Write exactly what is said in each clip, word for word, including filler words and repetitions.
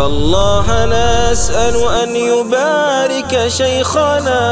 فالله نسأل أن يبارك شيخنا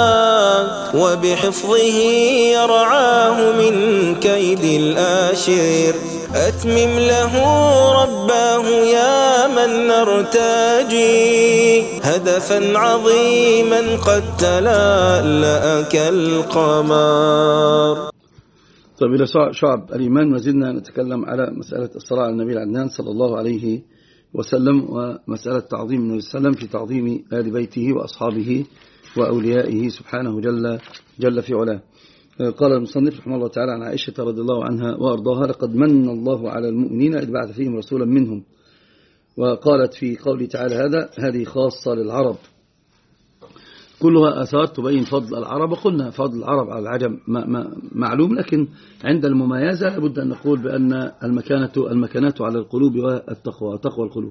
وبحفظه يرعاه من كيد الآشر. أتمم له رباه يا من نرتجي هدفا عظيما قد تلألأ كالقمر. طيب، إلى شعب الإيمان ما زلنا نتكلم على مسألة الصلاة على النبي العدنان صلى الله عليه وسلم، ومسألة تعظيم النبي صلى الله عليه وسلم في تعظيم آل بيته وأصحابه وأوليائه سبحانه جل, جل في علاه. قال المصنف رحمه الله تعالى عن عائشة رضي الله عنها وأرضاها: لقد من الله على المؤمنين إذ بعث فيهم رسولا منهم. وقالت في قوله تعالى هذا هذه خاصة للعرب، كلها آثار تبين فضل العرب. وقلنا فضل العرب على العجم معلوم، لكن عند المميزة لابد أن نقول بأن المكانة المكانات على القلوب والتقوى، تقوى القلوب.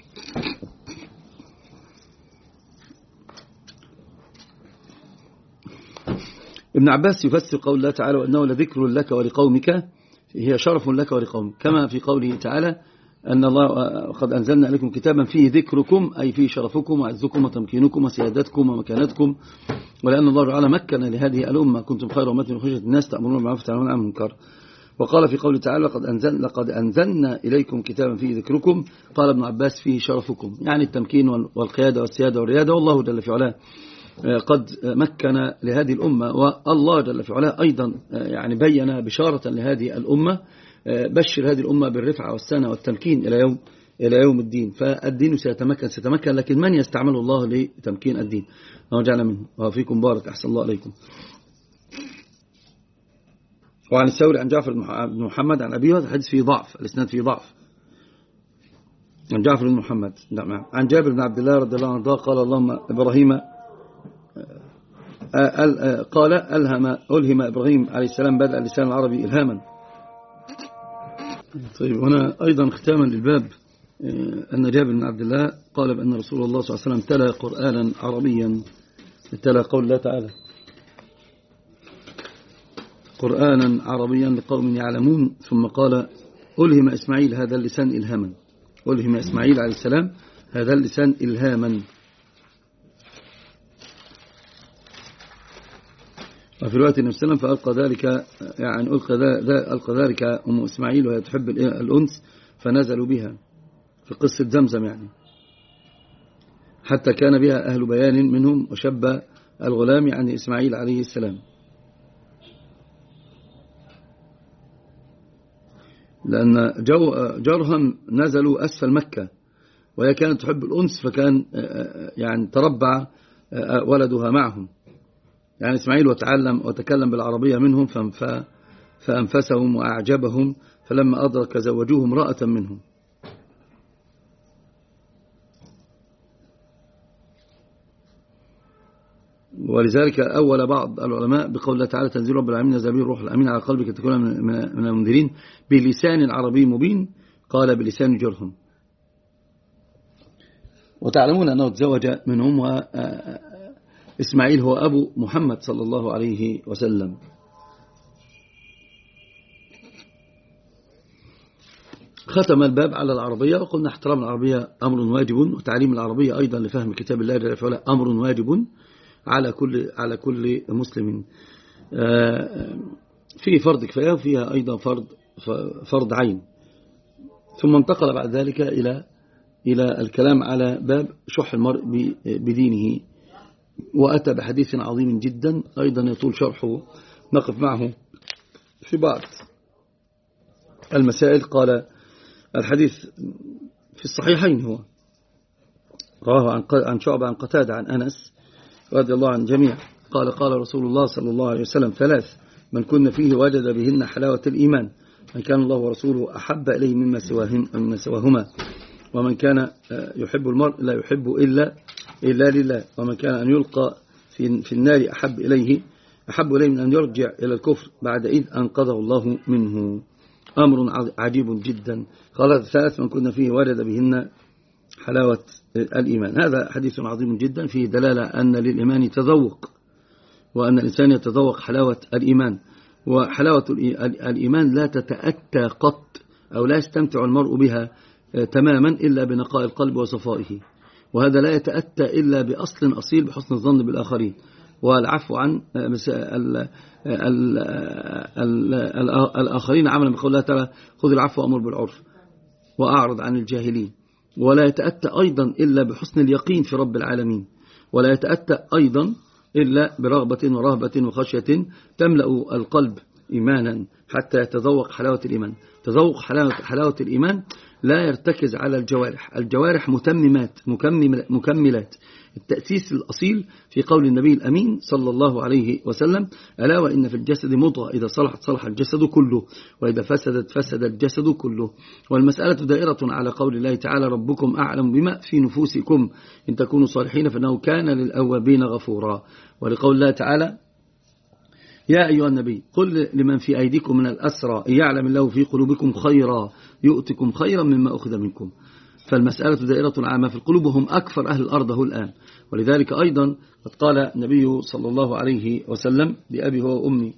ابن عباس يفسر قول الله تعالى: وأنه لذكر لك ولقومك، هي شرف لك ولقومك، كما في قوله تعالى أن الله قد أنزلنا عليكم كتابا فيه ذكركم، أي فيه شرفكم وعزكم وتمكينكم وسيادتكم ومكانتكم. ولأن الله تعالى مكن لهذه الأمة: كنتم خير أمة أخرجت الناس تأمرون بالمعروف وتنهون عن المنكر. وقال في قوله تعالى: لقد أنزل لقد أنزلنا إليكم كتابا فيه ذكركم، قال ابن عباس فيه شرفكم، يعني التمكين والقيادة والسيادة والريادة. والله جل في علاه قد مكن لهذه الأمة، والله جل في علاه أيضا يعني بين بشارة لهذه الأمة: بشر هذه الأمة بالرفعة والسنة والتمكين إلى يوم إلى يوم الدين. فالدين سيتمكن سيتمكن لكن من يستعمل الله لتمكين الدين؟ وجعل منه. وفيكم بارك، أحسن الله عليكم. وعن الثوري عن جعفر بن محمد عن أبيه، هذا الحديث فيه ضعف، الإسناد فيه ضعف. عن جعفر بن محمد عن جابر بن عبد الله رضي الله عنه قال: اللهم إبراهيم قال ألهم ألهم إبراهيم عليه السلام بدأ اللسان العربي إلهاما. طيب، هنا أيضا ختاما للباب أن جابر بن عبد الله قال بأن رسول الله صلى الله عليه وسلم تلا قرآنا عربيا، تلا قول الله تعالى قرآنا عربيا لقوم يعلمون، ثم قال: ألهم إسماعيل هذا اللسان إلهاما. ألهم إسماعيل عليه السلام هذا اللسان إلهاما. وفي رواية النبي صلى الله عليه وسلم: فألقى ذلك يعني ألقى, ألقى ذلك أم إسماعيل وهي تحب الأنس فنزلوا بها في قصة زمزم، يعني حتى كان بها أهل بيان منهم وشب الغلام يعني إسماعيل عليه السلام، لأن جو جرهم نزلوا أسفل مكة وهي كانت تحب الأنس، فكان يعني تربع ولدها معهم، يعني إسماعيل وتعلم وتكلم بالعربية منهم فأنفسهم وأعجبهم، فلما أدرك زوجوه امرأة منهم. ولذلك أول بعض العلماء بقول الله تعالى: تنزيل رب العالمين نزل به الروح الأمين على قلبك تكون من المنذرين بلسان عربي مبين، قال بلسان جرهم. وتعلمون أنه تزوج منهم، وإسماعيل هو أبو محمد صلى الله عليه وسلم. ختم الباب على العربية، وقلنا احترام العربية أمر واجب، وتعليم العربية أيضا لفهم كتاب الله جل وعلا أمر واجب على كل على كل مسلم. في فرض كفاية وفيها أيضا فرض فرض عين. ثم انتقل بعد ذلك إلى إلى الكلام على باب شح المرء بدينه، وأتى بحديث عظيم جدا أيضا يطول شرحه، نقف معه في بعض المسائل. قال الحديث في الصحيحين، هو رواه عن شعبة عن قتادة عن أنس رضي الله عن جميع قال: قال رسول الله صلى الله عليه وسلم: ثلاث من كن فيه وجد بهن حلاوة الإيمان: من كان الله ورسوله أحب إليه مما سواهم سواهما، ومن كان يحب المرء لا يحب إلا إلا لله، ومن كان أن يلقى في في النار أحب إليه أحب إليه من أن يرجع إلى الكفر بعد إذ أنقذه الله منه. أمر عجيب جدا. قال: ثلاث من كنا فيه وجد بهن حلاوة الإيمان. هذا حديث عظيم جدا فيه دلالة أن للإيمان تذوق، وأن الإنسان يتذوق حلاوة الإيمان. وحلاوة الإيمان لا تتأتى قط، أو لا يستمتع المرء بها تماما إلا بنقاء القلب وصفائه، وهذا لا يتأتى إلا بأصل أصيل بحسن الظن بالآخرين والعفو عن الآخرين عملا بقول الله تعالى خذ العفو وأمر بالعرف وأعرض عن الجاهلين. ولا يتأتى أيضا إلا بحسن اليقين في رب العالمين، ولا يتأتى أيضا إلا برغبة ورهبة وخشية تملأ القلب إيمانا حتى يتذوق حلاوة الإيمان. تذوق حلاوة, حلاوة الإيمان لا يرتكز على الجوارح، الجوارح متممات مكملات. التأسيس الأصيل في قول النبي الأمين صلى الله عليه وسلم ألا وإن في الجسد مضغة إذا صلحت صلح الجسد كله وإذا فسدت فسد الجسد كله. والمسألة دائرة على قول الله تعالى ربكم أعلم بما في نفوسكم إن تكونوا صالحين فإنه كان للأوابين غفورا. ولقول الله تعالى يا أيها النبي قل لمن في أيديكم من الأسرى إن يعلم الله في قلوبكم خيرا يؤتكم خيرا مما أخذ منكم. فالمسألة دائرة عامة في القلوب وهم أكثر أهل الأرض هو الآن. ولذلك أيضا قد قال النبي صلى الله عليه وسلم لأبي هو وأمي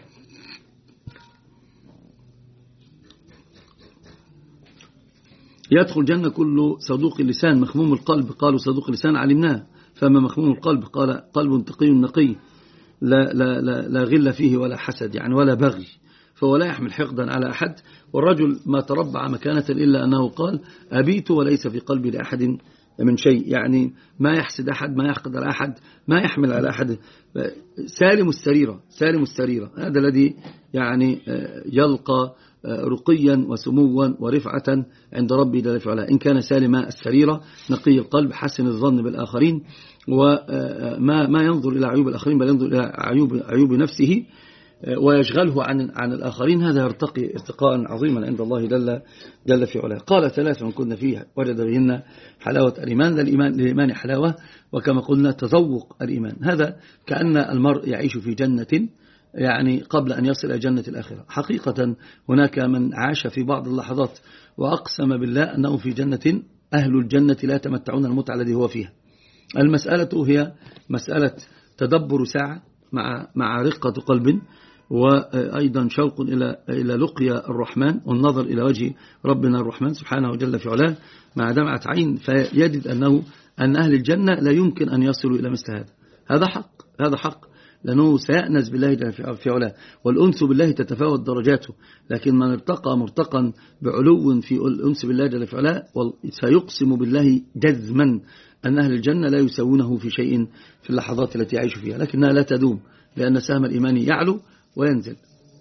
يدخل جنة كل صدوق اللسان مخموم القلب. قالوا صدوق اللسان علمناه، فما مخموم القلب؟ قال قلب تقي نقي لا, لا, لا, لا غل فيه ولا حسد يعني ولا بغي، فهو لا يحمل حقدا على أحد. والرجل ما تربع مكانة إلا أنه قال أبيت وليس في قلبي لأحد من شيء، يعني ما يحسد أحد، ما يحقد على أحد، ما يحمل على أحد، سالم السريرة سالم السريرة. هذا الذي يعني يلقى رقيا وسموا ورفعة عند ربي جل وعلا. إن كان سالم السريرة نقي القلب حسن الظن بالآخرين وما ما ينظر إلى عيوب الآخرين بل ينظر إلى عيوب عيوب نفسه ويشغله عن عن الآخرين، هذا يرتقي ارتقاء عظيما عند الله جل جل في علاه. قال ثلاث من كنا فيه وجد بهن حلاوة الإيمان. للإيمان للإيمان حلاوة، وكما قلنا تذوق الإيمان. هذا كأن المرء يعيش في جنة يعني قبل أن يصل إلى جنة الآخرة. حقيقة هناك من عاش في بعض اللحظات وأقسم بالله أنه في جنة أهل الجنة لا يتمتعون المتعة الذي هو فيها. المسألة هي مسألة تدبر ساعة مع مع رقة قلب، وأيضا شوق إلى إلى لقيا الرحمن والنظر إلى وجه ربنا الرحمن سبحانه وجل في علاه مع دمعة عين، فيجد أنه أن أهل الجنة لا يمكن أن يصلوا إلى مثل هذا. هذا حق هذا حق لأنه سيأنس بالله جل في علاه، والأنس بالله تتفاوت درجاته. لكن من ارتقى مرتقا بعلو في الأنس بالله جل في علاه سيقسم بالله جزما أن أهل الجنة لا يساوونه في شيء في اللحظات التي يعيش فيها، لكنها لا تدوم لأن سهم الإيمان يعلو وينزل.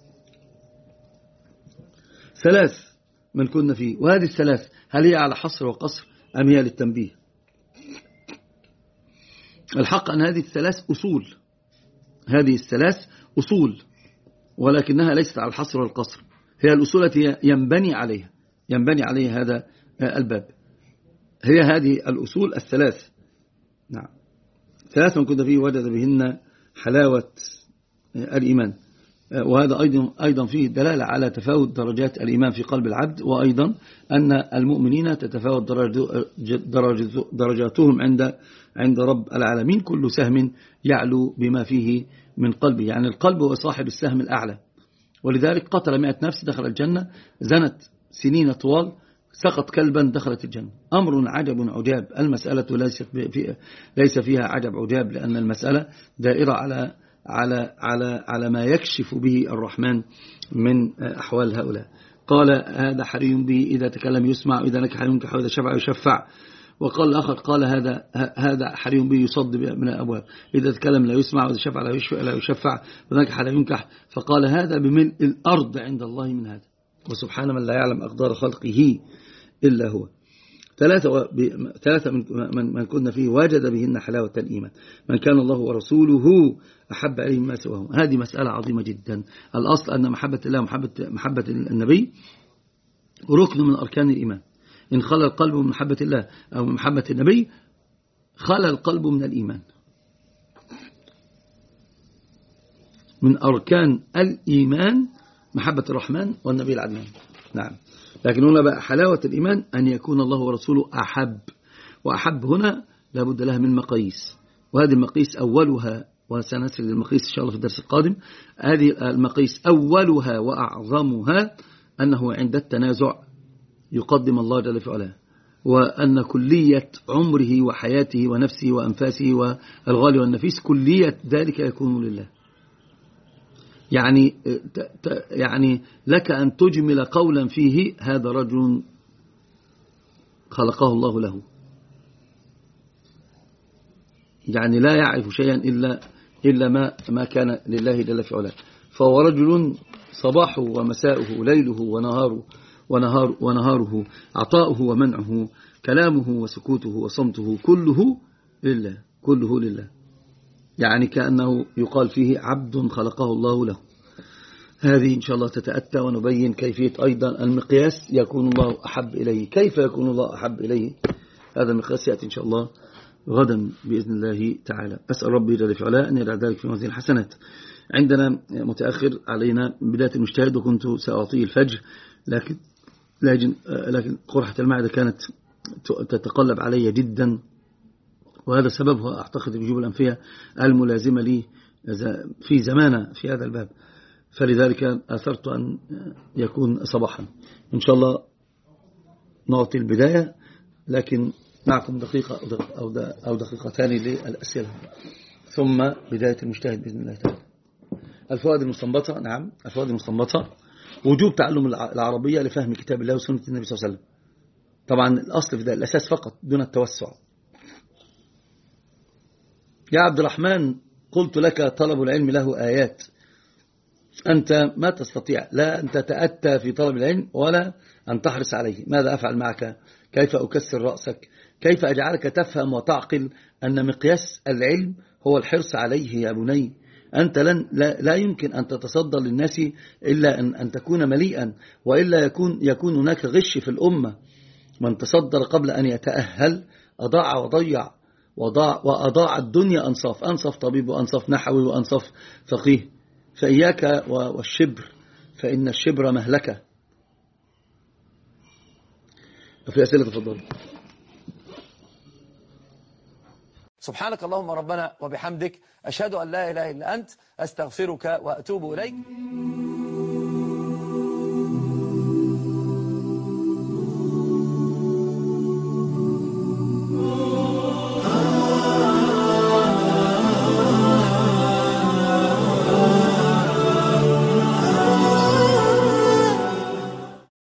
ثلاث من كنا فيه، وهذه الثلاث هل هي على حصر وقصر أم هي للتنبيه؟ الحق أن هذه الثلاث أصول هذه الثلاث أصول ولكنها ليست على الحصر والقصر، هي الأصول التي ينبني عليها ينبني عليها هذا الباب. هي هذه الأصول الثلاث. نعم، ثلاث من كنا فيه وجد بهن حلاوة الإيمان. وهذا أيضا أيضا فيه دلالة على تفاوت درجات الإيمان في قلب العبد، وأيضا أن المؤمنين تتفاوت درجاتهم عند عند رب العالمين، كل سهم يعلو بما فيه من قلبه. يعني القلب هو صاحب السهم الأعلى، ولذلك قتل مئة نفس دخل الجنة، زنت سنين طوال، سقط كلبا دخلت الجنة. أمر عجب عجاب. المسألة ليس فيها عجب عجاب، لأن المسألة دائرة على على على على ما يكشف به الرحمن من أحوال هؤلاء. قال هذا حري به إذا تكلم يسمع، إذا نكح ينكح، وإذا شفع يشفع. وقال الآخر قال هذا هذا حري به يصد من الأبواب، إذا تكلم لا يسمع، وإذا شفع لا يشفع لا يشفع، وإذا نكح لا ينكح. فقال هذا بملء الأرض عند الله من هذا، وسبحان من لا يعلم أقدار خلقه إلا هو. ثلاثة, و... ب... ثلاثة من... من... من كنا فيه وجد بهن حلاوة الإيمان. من كان الله ورسوله أحب إليه ما سواهم. هذه مسألة عظيمة جدا. الأصل أن محبة الله محبة, محبة النبي ركن من أركان الإيمان. إن خلى القلب من محبة الله أو من محبة النبي خلى القلب من الإيمان. من أركان الإيمان محبة الرحمن والنبي العدنان. نعم. لكن هنا بقى حلاوة الإيمان أن يكون الله ورسوله أحب، وأحب هنا لابد لها من مقاييس، وهذه المقاييس أولها، وسنسل المقاييس إن شاء الله في الدرس القادم، هذه المقاييس أولها وأعظمها أنه عند التنازع يقدم الله جل في علاه، وأن كلية عمره وحياته ونفسه وأنفاسه والغالي والنفيس كلية ذلك يكون لله. يعني يعني لك أن تجمل قولا فيه هذا رجل خلقه الله له، يعني لا يعرف شيئا إلا إلا ما ما كان لله جل في علاه. فهو رجل صباحه ومساؤه، ليله ونهاره ونهار ونهاره، عطاؤه ومنعه، كلامه وسكوته وصمته، كله لله، كله لله. يعني كأنه يقال فيه عبد خلقه الله له. هذه إن شاء الله تتأتى، ونبين كيفية أيضا المقياس يكون الله أحب إليه. كيف يكون الله أحب إليه؟ هذا المقياس يأتي إن شاء الله غدا بإذن الله تعالى. أسأل ربي جل في علاه أن يجعل ذلك في موازين الحسنات. عندنا متأخر علينا بداية المجتهد، وكنت سأعطيه الفجر، لكن لكن لكن قرحة المعدة كانت تتقلب علي جدا، وهذا سببها أعتقد بجوب الأنفية الملازمة لي في زمانة في هذا الباب، فلذلك أثرت أن يكون صباحا. إن شاء الله نعطي البداية، لكن معكم دقيقة أو دقيقتان للأسئلة، ثم بداية المجتهد بإذن الله تعالى. الفوائد المستنبطة. نعم، الفوائد المستنبطة: وجوب تعلم العربية لفهم كتاب الله وسنة النبي صلى الله عليه وسلم. طبعا الأصل في ده الأساس فقط دون التوسع. يا عبد الرحمن، قلت لك طلب العلم له آيات، أنت ما تستطيع لا أن تتأتى في طلب العلم ولا أن تحرص عليه. ماذا أفعل معك؟ كيف أكسر رأسك؟ كيف أجعلك تفهم وتعقل أن مقياس العلم هو الحرص عليه يا بني؟ أنت لن لا, لا يمكن أن تتصدى للناس إلا أن, أن تكون مليئا، وإلا يكون, يكون هناك غش في الأمة. من تصدر قبل أن يتأهل أضاع وضيع، وضاع وأضاع الدنيا أنصاف، أنصف طبيب وأنصف نحوي وأنصف فقيه. فإياك والشبر، فإن الشبر مهلكة. في أسئلة تفضل. سبحانك اللهم ربنا وبحمدك، أشهد أن لا إله إلا أنت، أستغفرك وأتوب إليك.